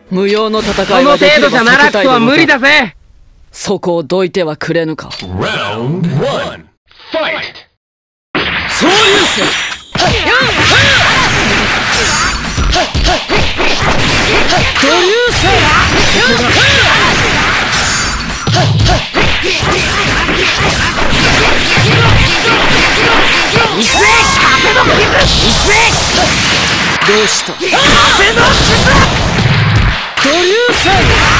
無用の戦このいはでき程度じゃれば避奈落とはけたいでござる。 無理だぜ。 そこをどいてはくれぬか。 Round 1. Fight! 総流星。土流星。どうした？土流星。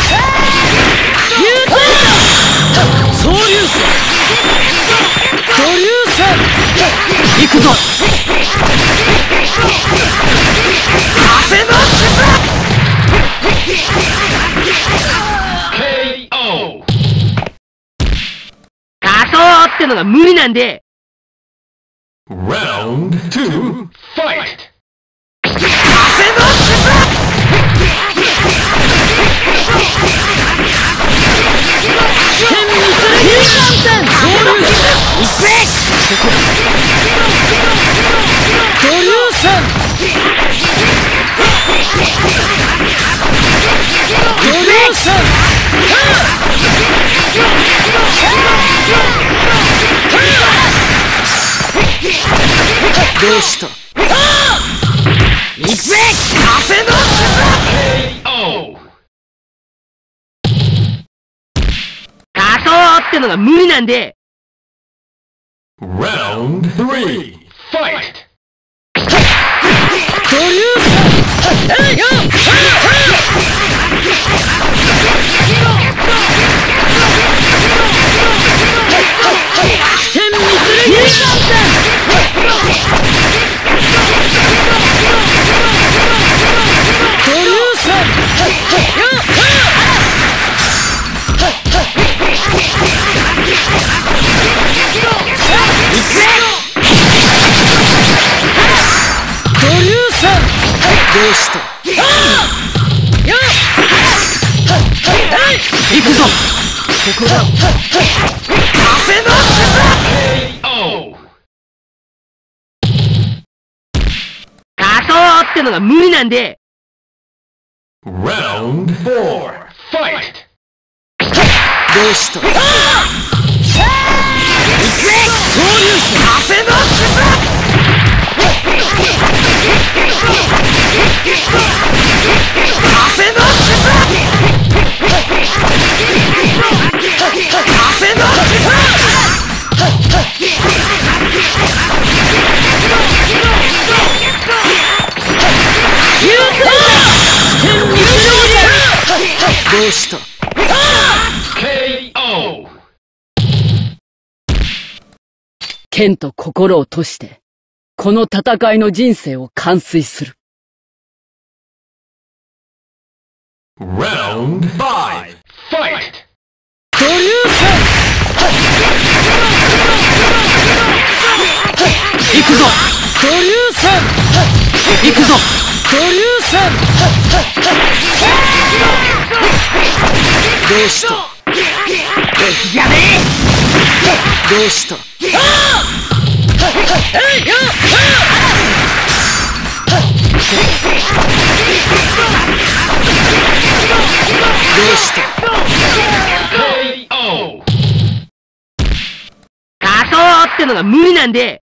総流星。土流星。行くぞ。 KO! 仮装ってのが無理なんで。 Round 2. Fight! どうした？ KO! 仮装ってのが無理なんで。 Round 3. Fight! 土流どうした？行くぞ。ここだ。 KO! 仮装ってのが無理なんで。 Round 4. Fight! どうした？総流星。どうした？ KO! 剣と心を賭して、この戦いの人生を完遂する。 Round 5. Fight! 土流星。行くぞ。土流星。行くぞ。土流星。どうした？ 敵じゃねどうした？どうした？ KO! 仮装ってのが無理なんで。